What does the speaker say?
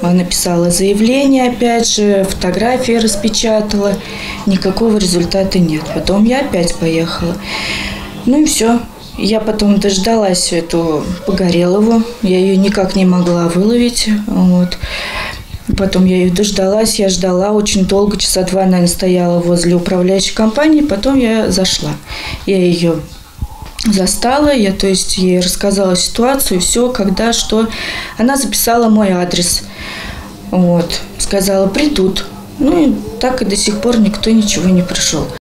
написала заявление, опять же, фотографии распечатала. Никакого результата нет. Потом я опять поехала. Ну и все. Я потом дождалась эту Погорелову. Я ее никак не могла выловить. Вот. Потом я ее дождалась. Я ждала очень долго, часа 2, наверное, стояла возле управляющей компании. Потом я зашла. Я ее застала, то есть ей рассказала ситуацию, все, когда, что. Она записала мой адрес. Вот. Сказала, придут. Ну и так и до сих пор никто ничего не пришел.